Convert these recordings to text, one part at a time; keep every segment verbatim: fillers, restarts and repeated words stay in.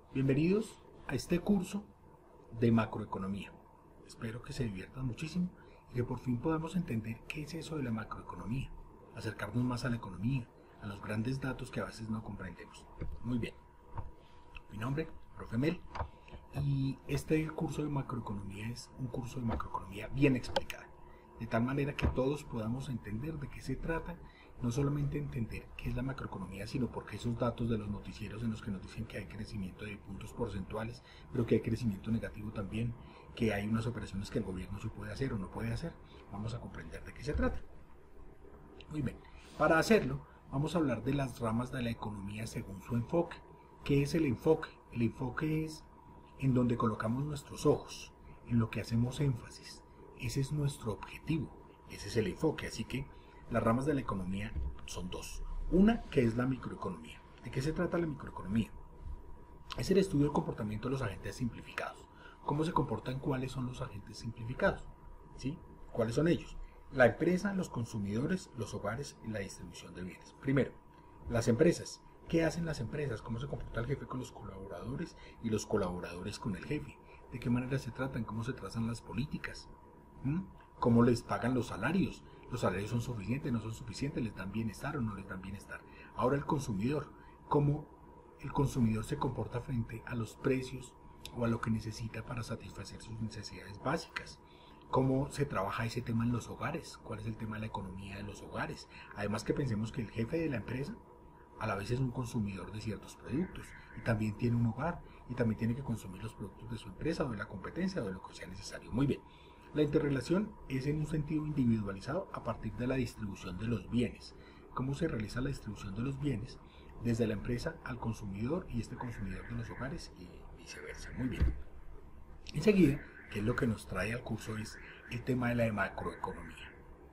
Bienvenidos a este curso de macroeconomía. Espero que se diviertan muchísimo y que por fin podamos entender qué es eso de la macroeconomía, acercarnos más a la economía, a los grandes datos que a veces no comprendemos. Muy bien, mi nombre, profe Mel, y este curso de macroeconomía es un curso de macroeconomía bien explicado, de tal manera que todos podamos entender de qué se trata, no solamente entender qué es la macroeconomía, sino porque esos datos de los noticieros en los que nos dicen que hay crecimiento de puntos porcentuales, pero que hay crecimiento negativo también, que hay unas operaciones que el gobierno sí puede hacer o no puede hacer, vamos a comprender de qué se trata. Muy bien, para hacerlo vamos a hablar de las ramas de la economía según su enfoque. ¿Qué es el enfoque? El enfoque es en donde colocamos nuestros ojos, en lo que hacemos énfasis. Ese es nuestro objetivo, ese es el enfoque. Así que las ramas de la economía son dos. Una que es la microeconomía. ¿De qué se trata la microeconomía? Es el estudio del comportamiento de los agentes simplificados. ¿Cómo se comportan? ¿Cuáles son los agentes simplificados? ¿Sí? ¿Cuáles son ellos? La empresa, los consumidores, los hogares y la distribución de bienes. Primero, las empresas. ¿Qué hacen las empresas? ¿Cómo se comporta el jefe con los colaboradores y los colaboradores con el jefe? ¿De qué manera se tratan? ¿Cómo se trazan las políticas? ¿Mm? ¿Cómo les pagan los salarios? ¿Los salarios son suficientes? ¿No son suficientes? ¿Les dan bienestar o no les dan bienestar? Ahora el consumidor. ¿Cómo el consumidor se comporta frente a los precios o a lo que necesita para satisfacer sus necesidades básicas? ¿Cómo se trabaja ese tema en los hogares? ¿Cuál es el tema de la economía de los hogares? Además que pensemos que el jefe de la empresa a la vez es un consumidor de ciertos productos y también tiene un hogar y también tiene que consumir los productos de su empresa o de la competencia o de lo que sea necesario. Muy bien, la interrelación es en un sentido individualizado a partir de la distribución de los bienes. ¿Cómo se realiza la distribución de los bienes? Desde la empresa al consumidor y este consumidor de los hogares y viceversa. Muy bien. Enseguida, que es lo que nos trae al curso, es el tema de la macroeconomía,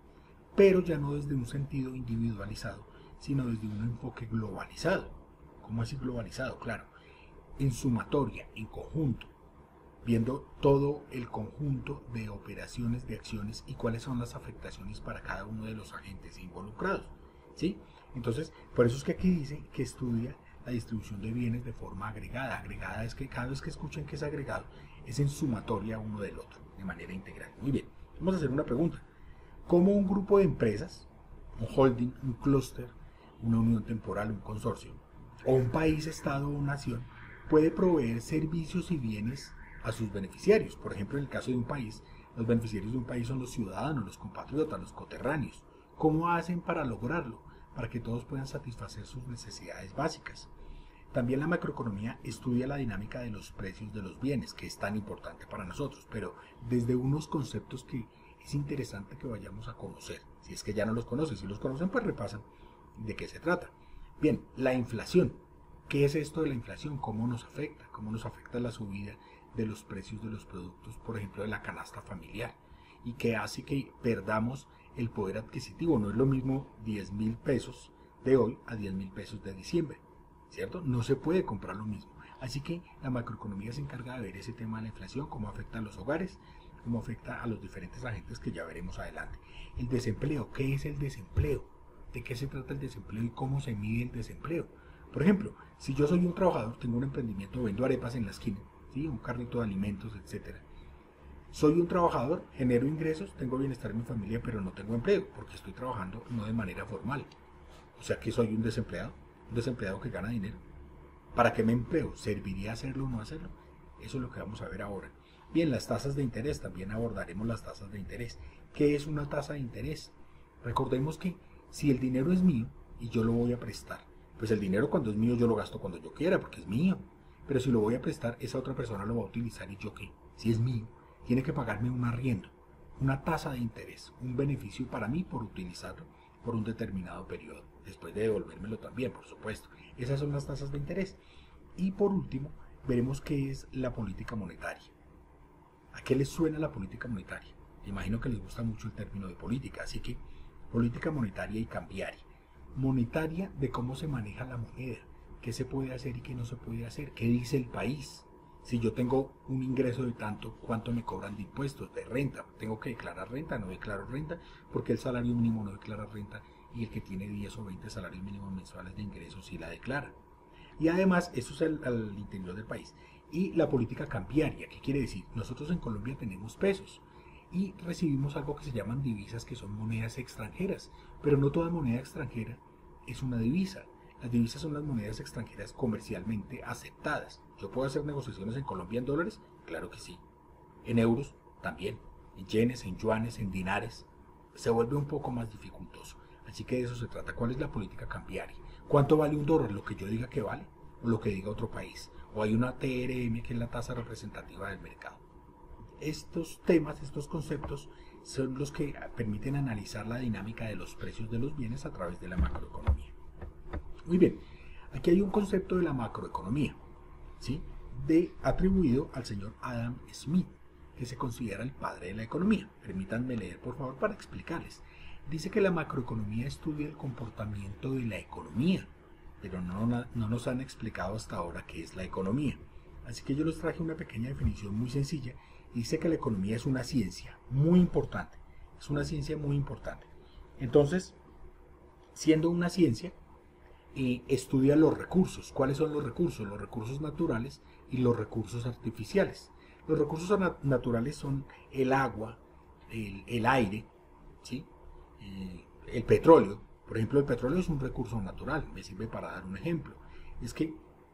pero ya no desde un sentido individualizado, sino desde un enfoque globalizado. ¿Cómo así globalizado? Claro, en sumatoria, en conjunto, viendo todo el conjunto de operaciones, de acciones y cuáles son las afectaciones para cada uno de los agentes involucrados. ¿Sí? Entonces, por eso es que aquí dice que estudia la distribución de bienes de forma agregada. Agregada es que cada vez que escuchen que es agregado, es en sumatoria uno del otro, de manera integral. Muy bien, vamos a hacer una pregunta. ¿Cómo un grupo de empresas, un holding, un clúster, una unión temporal, un consorcio, o un país, estado o nación, puede proveer servicios y bienes a sus beneficiarios? Por ejemplo, en el caso de un país, los beneficiarios de un país son los ciudadanos, los compatriotas, los coterráneos. ¿Cómo hacen para lograrlo? Para que todos puedan satisfacer sus necesidades básicas. También la macroeconomía estudia la dinámica de los precios de los bienes, que es tan importante para nosotros, pero desde unos conceptos que es interesante que vayamos a conocer. Si es que ya no los conocen, si los conocen, pues repasan de qué se trata. Bien, la inflación. ¿Qué es esto de la inflación? ¿Cómo nos afecta? ¿Cómo nos afecta la subida de los precios de los productos, por ejemplo, de la canasta familiar? Y que hace que perdamos el poder adquisitivo. No es lo mismo diez mil pesos de hoy a diez mil pesos de diciembre, ¿cierto? No se puede comprar lo mismo. Así que la macroeconomía se encarga de ver ese tema de la inflación, cómo afecta a los hogares, cómo afecta a los diferentes agentes que ya veremos adelante. El desempleo. ¿Qué es el desempleo? ¿De qué se trata el desempleo y cómo se mide el desempleo? Por ejemplo, si yo soy un trabajador, tengo un emprendimiento, vendo arepas en la esquina, ¿sí? Un carrito de alimentos, etcétera. Soy un trabajador, genero ingresos, tengo bienestar en mi familia, pero no tengo empleo, porque estoy trabajando no de manera formal. O sea que soy un desempleado, un desempleado que gana dinero. ¿Para qué me empleo? ¿Serviría hacerlo o no hacerlo? Eso es lo que vamos a ver ahora. Bien, las tasas de interés, también abordaremos las tasas de interés. ¿Qué es una tasa de interés? Recordemos que si el dinero es mío y yo lo voy a prestar, pues el dinero cuando es mío yo lo gasto cuando yo quiera, porque es mío. Pero si lo voy a prestar, esa otra persona lo va a utilizar y yo qué, si es mío, tiene que pagarme un arriendo, una tasa de interés, un beneficio para mí por utilizarlo por un determinado periodo, después de devolvérmelo también, por supuesto. Esas son las tasas de interés. Y por último, veremos qué es la política monetaria. ¿A qué les suena la política monetaria? Imagino que les gusta mucho el término de política, así que política monetaria y cambiaria. Monetaria de cómo se maneja la moneda, qué se puede hacer y qué no se puede hacer, qué dice el país. Si yo tengo un ingreso de tanto, ¿cuánto me cobran de impuestos, de renta? ¿Tengo que declarar renta? ¿No declaro renta? Porque el salario mínimo no declara renta y el que tiene diez o veinte salarios mínimos mensuales de ingresos sí la declara. Y además, eso es al, al interior del país. Y la política cambiaria, ¿qué quiere decir? Nosotros en Colombia tenemos pesos y recibimos algo que se llaman divisas, que son monedas extranjeras, pero no toda moneda extranjera es una divisa. Las divisas son las monedas extranjeras comercialmente aceptadas. ¿Yo puedo hacer negociaciones en Colombia en dólares? Claro que sí. En euros también. En yenes, en yuanes, en dinares. Se vuelve un poco más dificultoso. Así que de eso se trata. ¿Cuál es la política cambiaria? ¿Cuánto vale un dólar? ¿Lo que yo diga que vale? ¿O lo que diga otro país? ¿O hay una T R M que es la tasa representativa del mercado? Estos temas, estos conceptos son los que permiten analizar la dinámica de los precios de los bienes a través de la macroeconomía. Muy bien, aquí hay un concepto de la macroeconomía, ¿sí? De, atribuido al señor Adam Smith, que se considera el padre de la economía. Permítanme leer, por favor, para explicarles. Dice que la macroeconomía estudia el comportamiento de la economía, pero no, no nos han explicado hasta ahora qué es la economía. Así que yo les traje una pequeña definición muy sencilla. Dice que la economía es una ciencia muy importante. Es una ciencia muy importante. Entonces, siendo una ciencia, eh, estudia los recursos. ¿Cuáles son los recursos? Los recursos naturales y los recursos artificiales. Los recursos nat naturales son el agua, el, el aire, ¿sí? eh, el petróleo. Por ejemplo, el petróleo es un recurso natural. Me sirve para dar un ejemplo. Es que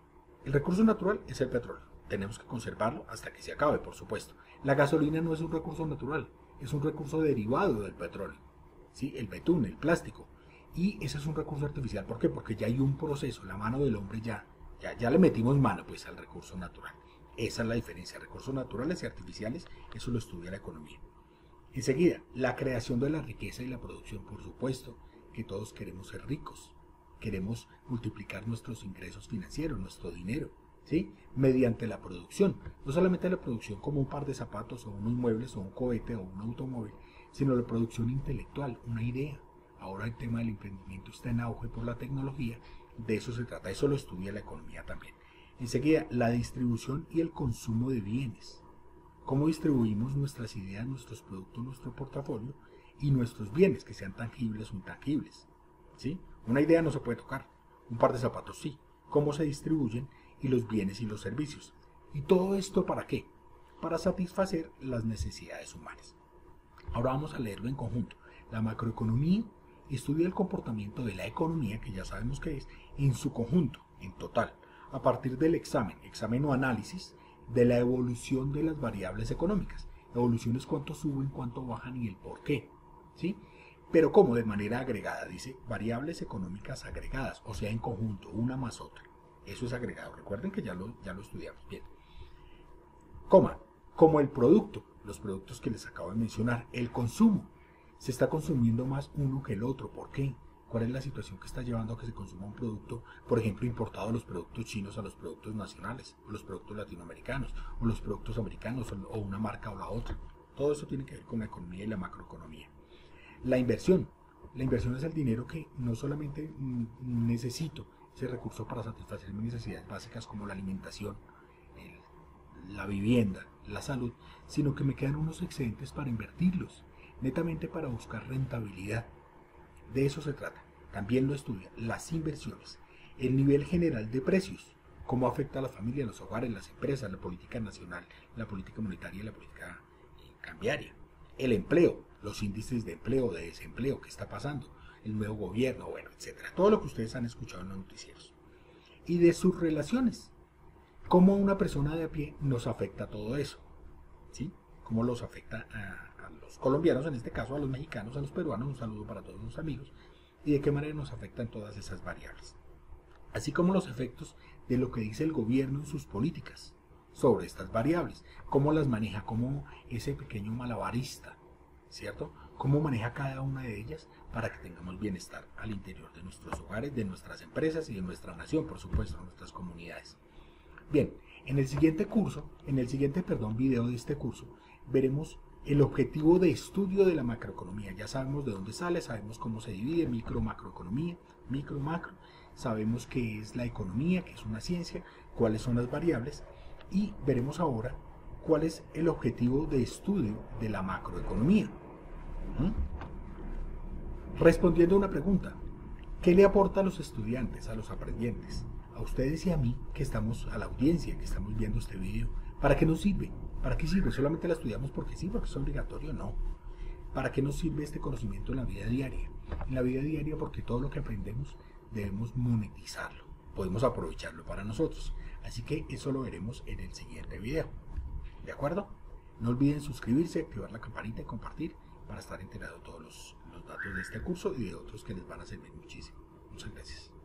el recurso natural es el petróleo. Tenemos que conservarlo hasta que se acabe, por supuesto. La gasolina no es un recurso natural, es un recurso derivado del petróleo, ¿sí? El betún, el plástico. Y ese es un recurso artificial. ¿Por qué? Porque ya hay un proceso, la mano del hombre ya, ya, ya le metimos mano pues al recurso natural. Esa es la diferencia, recursos naturales y artificiales, eso lo estudia la economía. Enseguida, la creación de la riqueza y la producción, por supuesto, que todos queremos ser ricos, queremos multiplicar nuestros ingresos financieros, nuestro dinero, ¿sí? Mediante la producción, no solamente la producción como un par de zapatos o unos muebles o un cohete o un automóvil, sino la producción intelectual, una idea. Ahora el tema del emprendimiento está en auge por la tecnología, de eso se trata, eso lo estudia la economía también. Enseguida, la distribución y el consumo de bienes. Cómo distribuimos nuestras ideas, nuestros productos, nuestro portafolio y nuestros bienes, que sean tangibles o intangibles, ¿sí? Una idea no se puede tocar, un par de zapatos sí. Cómo se distribuyen y los bienes y los servicios. ¿Y todo esto para qué? Para satisfacer las necesidades humanas. Ahora vamos a leerlo en conjunto. La macroeconomía estudia el comportamiento de la economía, que ya sabemos qué es, en su conjunto, en total, a partir del examen, examen o análisis de la evolución de las variables económicas. Evolución es cuánto suben, cuánto bajan y el por qué, ¿sí? Pero ¿cómo? De manera agregada, dice, variables económicas agregadas, o sea, en conjunto, una más otra. Eso es agregado, recuerden que ya lo, ya lo estudiamos, bien. Coma, como el producto, los productos que les acabo de mencionar, el consumo. Se está consumiendo más uno que el otro, ¿por qué? ¿Cuál es la situación que está llevando a que se consuma un producto, por ejemplo, importado de los productos chinos a los productos nacionales, o los productos latinoamericanos, o los productos americanos, o una marca o la otra? Todo eso tiene que ver con la economía y la macroeconomía. La inversión. La inversión es el dinero que no solamente necesito ese recurso para satisfacer mis necesidades básicas como la alimentación, el, la vivienda, la salud, sino que me quedan unos excedentes para invertirlos, netamente para buscar rentabilidad. De eso se trata. También lo estudia las inversiones, el nivel general de precios, cómo afecta a las familias, los hogares, las empresas, la política nacional, la política monetaria y la política cambiaria, el empleo, los índices de empleo, de desempleo, qué está pasando, el nuevo gobierno, bueno, etcétera. Todo lo que ustedes han escuchado en los noticieros. Y de sus relaciones, cómo a una persona de a pie nos afecta todo eso, ¿sí? Cómo los afecta a, a los colombianos, en este caso a los mexicanos, a los peruanos, un saludo para todos los amigos, y de qué manera nos afectan todas esas variables. Así como los efectos de lo que dice el gobierno en sus políticas sobre estas variables, cómo las maneja, cómo ese pequeño malabarista, ¿cierto? Cómo maneja cada una de ellas para que tengamos bienestar al interior de nuestros hogares, de nuestras empresas y de nuestra nación, por supuesto, de nuestras comunidades. Bien, en el siguiente curso, en el siguiente, perdón, video de este curso, veremos el objetivo de estudio de la macroeconomía. Ya sabemos de dónde sale, sabemos cómo se divide, micro, macroeconomía, micro, macro, sabemos qué es la economía, que es una ciencia, cuáles son las variables, y veremos ahora cuál es el objetivo de estudio de la macroeconomía. ¿Mm? Respondiendo a una pregunta, ¿qué le aporta a los estudiantes, a los aprendientes, a a ustedes y a mí, que estamos, a la audiencia que estamos viendo este video, ¿para qué nos sirve? ¿Para qué sirve? ¿Solamente la estudiamos porque sí, porque es obligatorio? No. ¿Para qué nos sirve este conocimiento en la vida diaria? En la vida diaria porque todo lo que aprendemos debemos monetizarlo, podemos aprovecharlo para nosotros. Así que eso lo veremos en el siguiente video. ¿De acuerdo? No olviden suscribirse, activar la campanita y compartir para estar enterado de todos los, los datos de este curso y de otros que les van a servir muchísimo. Muchas gracias.